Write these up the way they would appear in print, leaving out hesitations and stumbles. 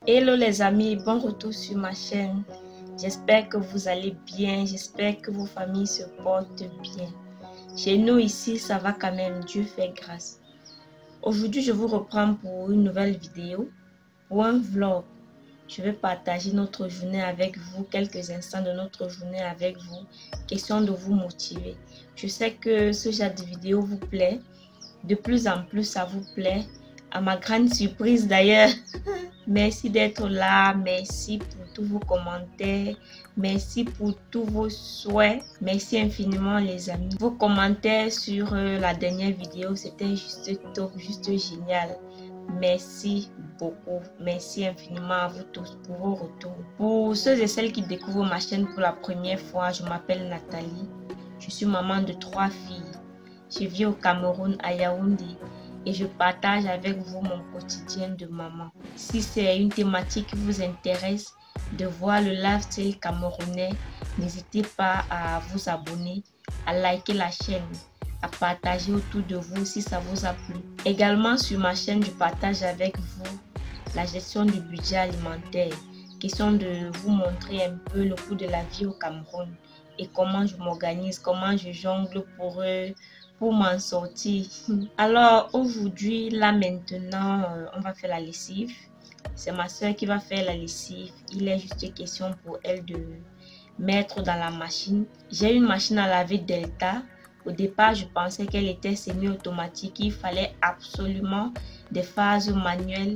Hello les amis, bon retour sur ma chaîne. J'espère que vous allez bien, j'espère que vos familles se portent bien. Chez nous ici, ça va quand même, Dieu fait grâce. Aujourd'hui, je vous reprends pour une nouvelle vidéo, pour un vlog. Je vais partager notre journée avec vous, quelques instants de notre journée avec vous, question de vous motiver. Je sais que ce genre de vidéo vous plaît, de plus en plus ça vous plaît. À ma grande surprise d'ailleurs, merci d'être là, merci pour tous vos commentaires, merci pour tous vos souhaits, merci infiniment les amis. Vos commentaires sur la dernière vidéo, c'était juste top, juste génial. Merci beaucoup, merci infiniment à vous tous pour vos retours. Pour ceux et celles qui découvrent ma chaîne pour la première fois, je m'appelle Nathalie, je suis maman de 3 filles. Je vis au Cameroun, à Yaoundé, et je partage avec vous mon quotidien de maman. Si c'est une thématique qui vous intéresse, de voir le lifestyle camerounais, n'hésitez pas à vous abonner, à liker la chaîne, à partager autour de vous si ça vous a plu. Également sur ma chaîne, je partage avec vous la gestion du budget alimentaire, question de vous montrer un peu le coût de la vie au Cameroun et comment je m'organise, comment je jongle pour m'en sortir. Alors aujourd'hui, là maintenant, on va faire la lessive. C'est ma soeur qui va faire la lessive. Il est juste question pour elle de mettre dans la machine. J'ai une machine à laver Delta. Au départ, je pensais qu'elle était semi-automatique. Il fallait absolument des phases manuelles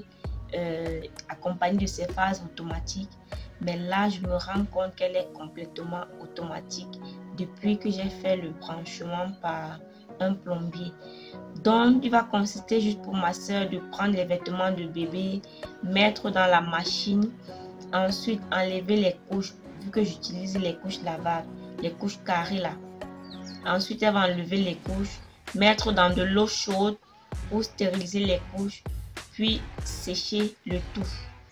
accompagnées de ces phases automatiques. Mais là, je me rends compte qu'elle est complètement automatique depuis que j'ai fait le branchement par un plombier. Donc, il va consister juste pour ma soeur de prendre les vêtements de bébé, mettre dans la machine, ensuite enlever les couches, vu que j'utilise les couches lavables, les couches carrées là. Ensuite, elle va enlever les couches, mettre dans de l'eau chaude pour stériliser les couches, puis sécher le tout.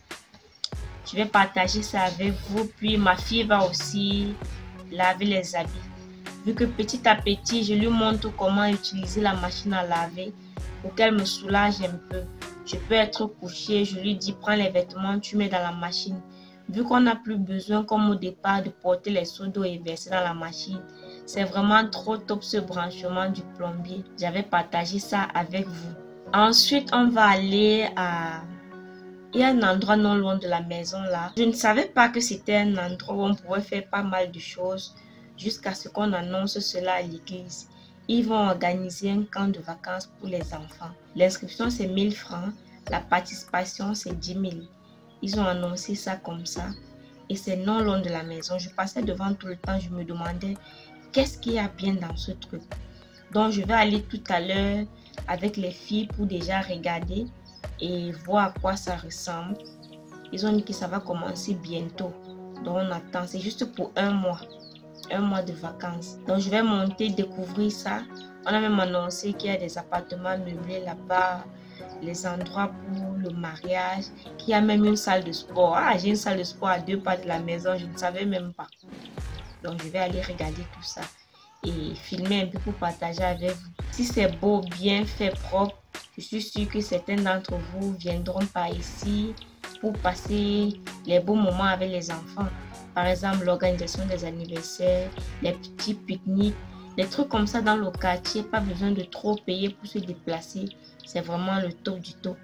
Je vais partager ça avec vous, puis ma fille va aussi laver les habits. Vu que petit à petit, je lui montre comment utiliser la machine à laver pour qu'elle me soulage un peu. Je peux être couchée, je lui dis prends les vêtements, tu mets dans la machine. Vu qu'on n'a plus besoin comme au départ de porter les seaux d'eau et verser dans la machine, c'est vraiment trop top ce branchement du plombier. J'avais partagé ça avec vous. Ensuite, on va aller à... Il y a un endroit non loin de la maison là. Je ne savais pas que c'était un endroit où on pouvait faire pas mal de choses jusqu'à ce qu'on annonce cela à l'église. Ils vont organiser un camp de vacances pour les enfants. L'inscription c'est 1000 francs, la participation c'est 10 000. Ils ont annoncé ça comme ça et c'est non loin de la maison. Je passais devant tout le temps, je me demandais qu'est-ce qu'il y a bien dans ce truc. Donc je vais aller tout à l'heure avec les filles pour déjà regarder et voir à quoi ça ressemble. Ils ont dit que ça va commencer bientôt. Donc on attend, c'est juste pour un mois de vacances. Donc je vais monter, découvrir ça. On a même annoncé qu'il y a des appartements meublés là-bas, les endroits pour le mariage, qu'il y a même une salle de sport. Ah, j'ai une salle de sport à 2 pas de la maison, je ne savais même pas. Donc je vais aller regarder tout ça et filmer un peu pour partager avec vous. Si c'est beau, bien fait, propre, je suis sûre que certains d'entre vous viendront par ici pour passer les beaux moments avec les enfants. Par exemple, l'organisation des anniversaires, les petits pique-niques, des trucs comme ça dans le quartier. Pas besoin de trop payer pour se déplacer. C'est vraiment le top du top.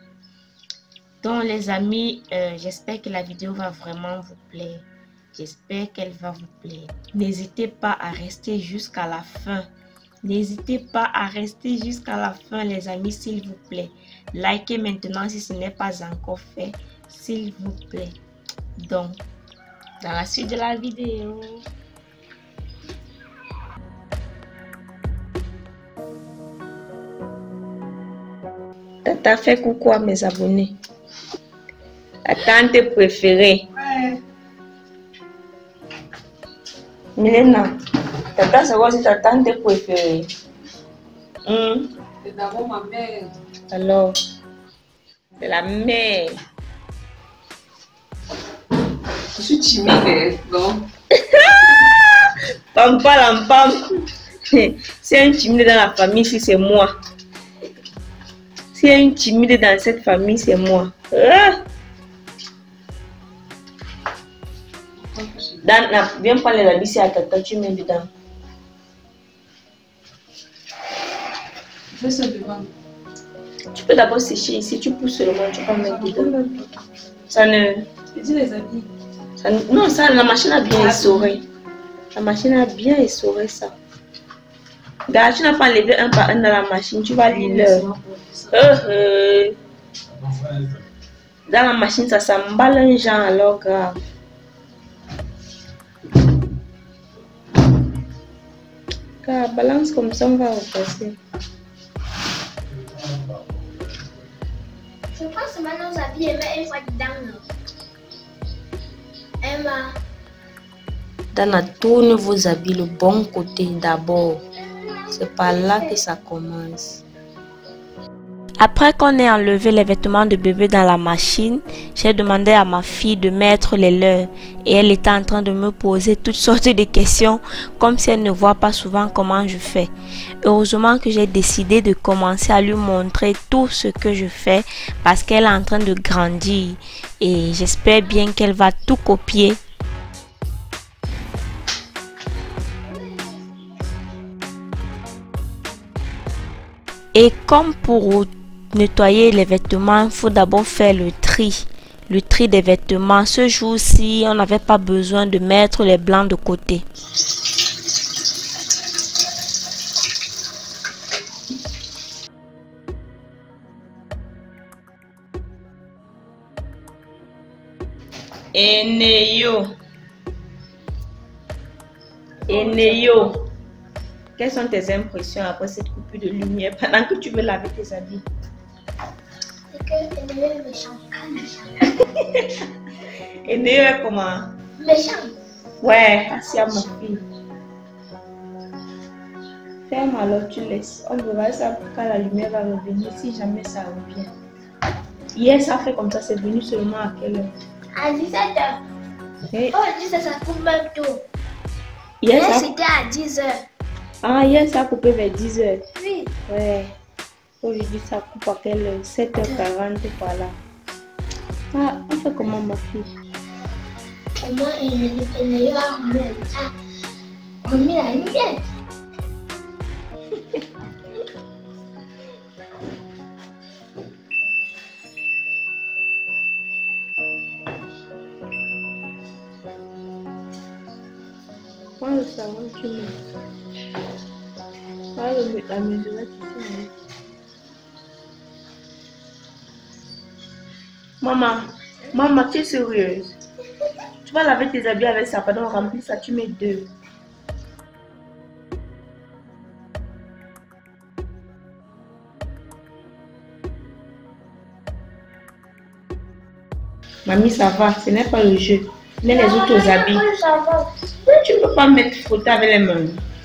Donc les amis, j'espère que la vidéo va vraiment vous plaire. J'espère qu'elle va vous plaire. N'hésitez pas à rester jusqu'à la fin. N'hésitez pas à rester jusqu'à la fin les amis, s'il vous plaît. Likez maintenant si ce n'est pas encore fait, s'il vous plaît. Donc, dans la suite de la vidéo. Tata fait coucou à mes abonnés. La tante préférée. Ouais. Milena, Tata c'est quoi, c'est ta tante préférée? C'est d'abord ma mère. Alors, c'est la mère. Je suis timide, non? Pam pam pam. C'est un timide dans la famille, si c'est moi. S'il y a une timide dans cette famille, c'est moi. Viens prendre les habits ici à tata, tu mets dedans. Fais ça devant. Tu peux d'abord sécher ici, tu pousses seulement, tu peux mettre dedans. Ça ne... Je dis les habits. Non, ça, la machine a bien essoré. La machine a bien essoré ça. Regarde, tu n'as pas enlevé un par un dans la machine, tu vas lire l'heure. Dans la machine, ça s'emballe un genre alors grave. Car balance comme ça, on va repasser. Je pense que maintenant, nos habits, elle met une fois dedans. Emma. Dana, tourne vos habits le bon côté d'abord. C'est par là que ça commence. Après qu'on ait enlevé les vêtements de bébé dans la machine, j'ai demandé à ma fille de mettre les leurs et elle était en train de me poser toutes sortes de questions comme si elle ne voit pas souvent comment je fais. Heureusement que j'ai décidé de commencer à lui montrer tout ce que je fais parce qu'elle est en train de grandir et j'espère bien qu'elle va tout copier. Et comme pour nettoyer les vêtements, il faut d'abord faire le tri des vêtements. Ce jour-ci, on n'avait pas besoin de mettre les blancs de côté. Eneyo. Quelles sont tes impressions après cette coupure de lumière pendant que tu veux laver tes habits? C'est que Eneyo est méchant. Eneyo est comment? Méchant. Ouais, assis à ma fille. Ferme alors, tu laisses. On verra ça quand la lumière va revenir, si jamais ça revient. Hier, ça fait comme ça, c'est venu seulement à quelle heure? À 17h. Et Oh, 17h, ça coupe même tôt. hier, Hier, ça... c'était à 10h. Ah, hier, ça a coupé vers 10h. Oui. Ouais. Aujourd'hui, ça coupe à quelle heure? 7h40 par là. Ah, on fait comment, ma fille? Au moins, Eneyo a remis la lumière. Prends le savon, tu mets. Prends la mesurette, tu mets. Maman, tu es sérieuse? Tu vas laver tes habits avec ça, pendant remplir ça, tu mets 2. Mamie, ça va, ce n'est pas le jeu. Mets les autres habits. Tu ne peux pas mettre photo avec les mains.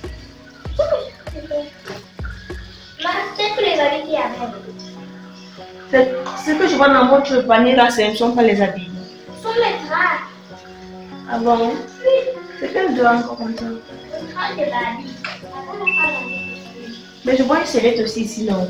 C'est que les habits qu'il y avait. Ce que je vois dans votre panier là, ce ne sont pas les habits. Ce sont les draps. Ah bon? Oui. C'est quel drap encore comme ça? Le drap de Barbie. Mais je vois une serviette aussi ici, non?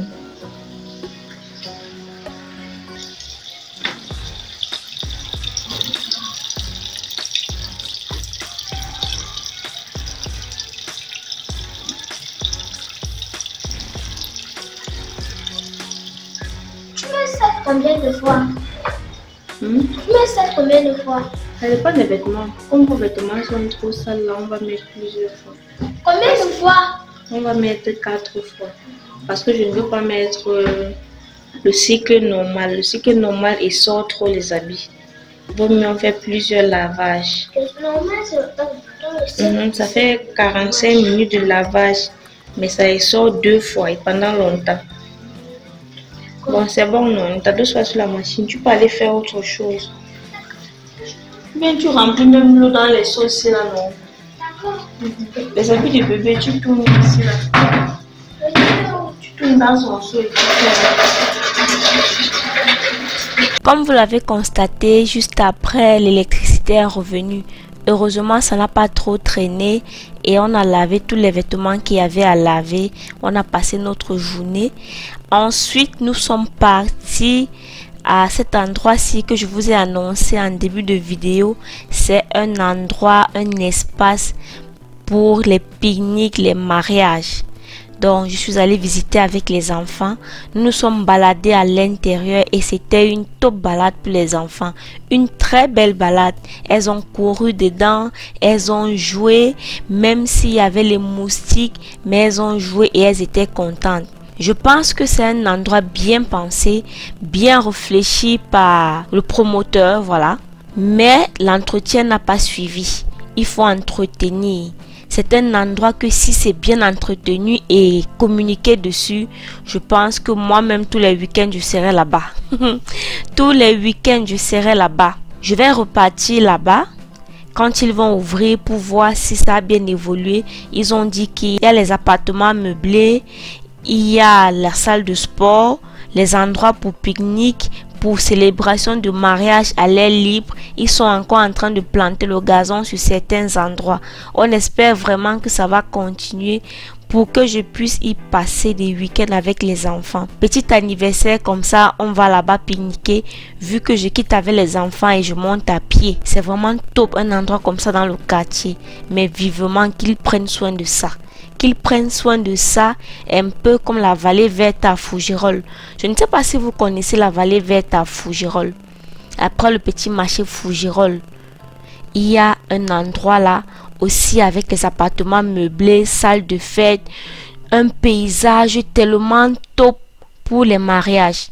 Tu mets ça combien de fois? Tu mets ça combien de fois? Ça dépend des vêtements. Comme vos vêtements sont trop sales, là, on va mettre plusieurs fois. Combien de fois? On va mettre 4 fois. Parce que je ne veux pas mettre le cycle normal. Le cycle normal, il sort trop les habits. Vaut mieux en faire plusieurs lavages. Le normal, c'est dans le cycle. Ça fait 45 minutes de lavage. Mais ça il sort 2 fois et pendant longtemps. Bon, c'est bon, non. Tu as 2 fois sur la machine. Tu peux aller faire autre chose. Bien, tu remplis même l'eau dans les sauces là, non? D'accord. Les habits de bébé, tu tournes ici là. Tu tournes dans son seau et tu fais. Comme vous l'avez constaté, juste après, l'électricité est revenue. Heureusement, ça n'a pas trop traîné et on a lavé tous les vêtements qu'il y avait à laver. On a passé notre journée. Ensuite, nous sommes partis à cet endroit-ci que je vous ai annoncé en début de vidéo, c'est un endroit, un espace pour les pique-niques, les mariages. Donc, je suis allée visiter avec les enfants. Nous nous sommes baladés à l'intérieur et c'était une top balade pour les enfants. Une très belle balade. Elles ont couru dedans, elles ont joué, même s'il y avait les moustiques, mais elles ont joué et elles étaient contentes. Je pense que c'est un endroit bien pensé, bien réfléchi par le promoteur, voilà. Mais l'entretien n'a pas suivi. Il faut entretenir. C'est un endroit que si c'est bien entretenu et communiqué dessus, je pense que moi-même tous les week-ends je serai là-bas. Tous les week-ends je serai là-bas. Je vais repartir là-bas quand ils vont ouvrir pour voir si ça a bien évolué. Ils ont dit qu'il y a les appartements meublés, il y a la salle de sport, les endroits pour pique-nique, pour célébration de mariage à l'air libre. Ils sont encore en train de planter le gazon sur certains endroits. On espère vraiment que ça va continuer pour que je puisse y passer des week-ends avec les enfants. Petit anniversaire comme ça, on va là-bas pique-niquer vu que je quitte avec les enfants et je monte à pied. C'est vraiment top un endroit comme ça dans le quartier. Mais vivement qu'ils prennent soin de ça. Qu'ils prennent soin de ça, un peu comme la vallée verte à Fougerolles. Je ne sais pas si vous connaissez la vallée verte à Fougerolles. Après le petit marché Fougerolles, il y a un endroit là aussi avec les appartements meublés, salle de fête, un paysage tellement top pour les mariages.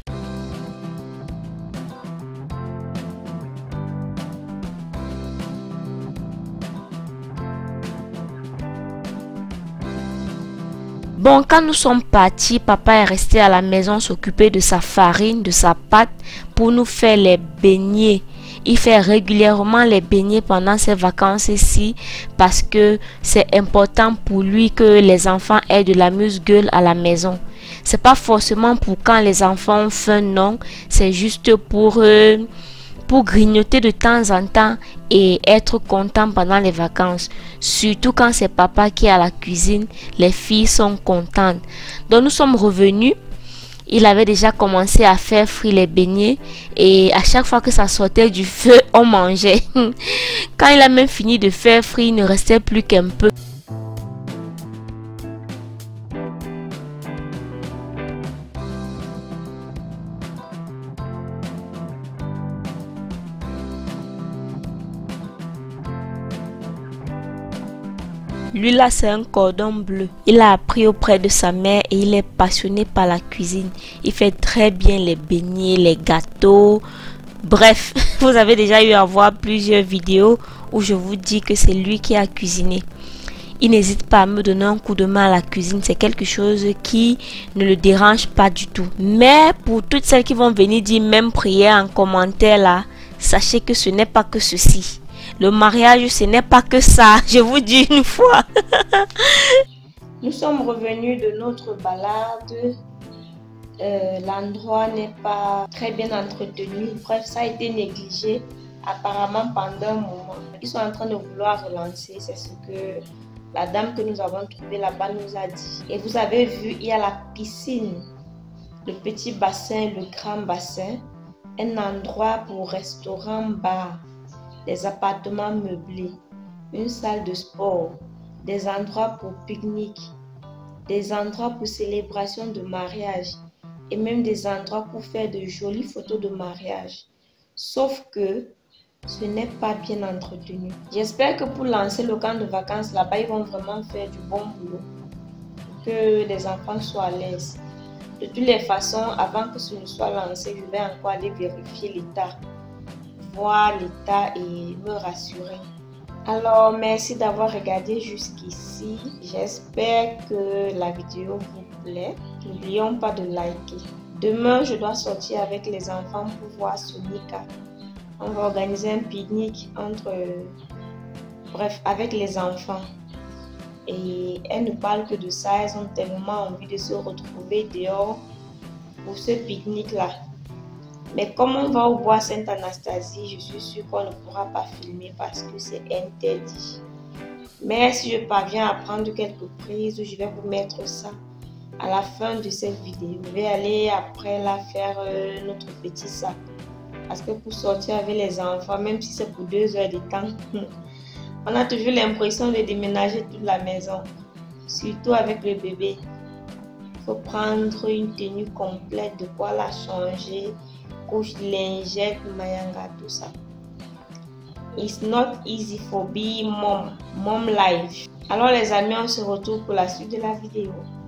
Bon, quand nous sommes partis, papa est resté à la maison s'occuper de sa farine, de sa pâte pour nous faire les beignets. Il fait régulièrement les beignets pendant ses vacances-ci parce que c'est important pour lui que les enfants aient de l'amuse-gueule à la maison. C'est pas forcément pour quand les enfants ont faim, non. C'est juste pour grignoter de temps en temps et être content pendant les vacances. Surtout quand c'est papa qui est à la cuisine, les filles sont contentes. Donc nous sommes revenus. Il avait déjà commencé à faire frire les beignets et à chaque fois que ça sortait du feu, on mangeait. Quand il a même fini de faire frire, il ne restait plus qu'un peu. Lui là c'est un cordon bleu. Il a appris auprès de sa mère et il est passionné par la cuisine. Il fait très bien les beignets, les gâteaux. Bref, vous avez déjà eu à voir plusieurs vidéos où je vous dis que c'est lui qui a cuisiné. Il n'hésite pas à me donner un coup de main à la cuisine. C'est quelque chose qui ne le dérange pas du tout. Mais pour toutes celles qui vont venir dire même prière en commentaire là, sachez que ce n'est pas que ceci. Le mariage, ce n'est pas que ça, je vous dis une fois. Nous sommes revenus de notre balade. L'endroit n'est pas très bien entretenu. Bref, ça a été négligé apparemment pendant un moment. Ils sont en train de vouloir relancer. C'est ce que la dame que nous avons trouvée là-bas nous a dit. Et vous avez vu, il y a la piscine, le petit bassin, le grand bassin, un endroit pour restaurant, bar, des appartements meublés, une salle de sport, des endroits pour pique-nique, des endroits pour célébration de mariage et même des endroits pour faire de jolies photos de mariage. Sauf que ce n'est pas bien entretenu. J'espère que pour lancer le camp de vacances là-bas, ils vont vraiment faire du bon boulot pour que les enfants soient à l'aise. De toutes les façons, avant que ce ne soit lancé, je vais encore aller vérifier l'état. Voir l'état et me rassurer. Alors merci d'avoir regardé jusqu'ici. J'espère que la vidéo vous plaît. N'oublions pas de liker. Demain je dois sortir avec les enfants pour voir Sonika. On va organiser un pique-nique avec les enfants. Et elles ne parlent que de ça. Elles ont tellement envie de se retrouver dehors pour ce pique-nique là. Mais comme on va au bois Sainte-Anastasie, je suis sûre qu'on ne pourra pas filmer parce que c'est interdit. Mais si je parviens à prendre quelques prises, je vais vous mettre ça. à la fin de cette vidéo. Je vais aller après là faire notre petit sac. Parce que pour sortir avec les enfants, même si c'est pour 2 heures de temps, on a toujours l'impression de déménager toute la maison. Surtout avec le bébé. Il faut prendre une tenue complète, de quoi la changer, couche, lingette, mayanga, tout ça. It's not easy for being mom life. Alors les amis, on se retrouve pour la suite de la vidéo.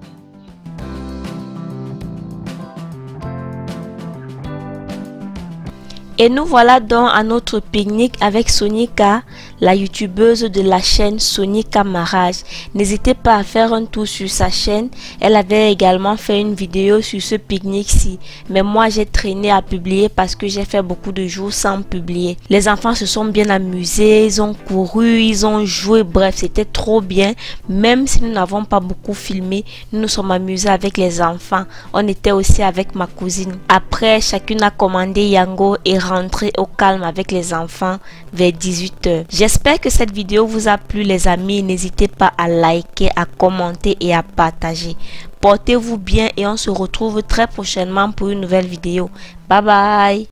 Et nous voilà donc à notre pique-nique avec Sonika, la youtubeuse de la chaîne Sonika Marage. N'hésitez pas à faire un tour sur sa chaîne. Elle avait également fait une vidéo sur ce pique-nique-ci. Mais moi j'ai traîné à publier parce que j'ai fait beaucoup de jours sans publier. Les enfants se sont bien amusés, ils ont couru, ils ont joué. Bref, c'était trop bien. Même si nous n'avons pas beaucoup filmé, nous nous sommes amusés avec les enfants. On était aussi avec ma cousine. Après, chacune a commandé Yango et rentrer au calme avec les enfants vers 18 h. J'espère que cette vidéo vous a plu les amis. N'hésitez pas à liker, à commenter et à partager. Portez-vous bien et on se retrouve très prochainement pour une nouvelle vidéo. Bye bye.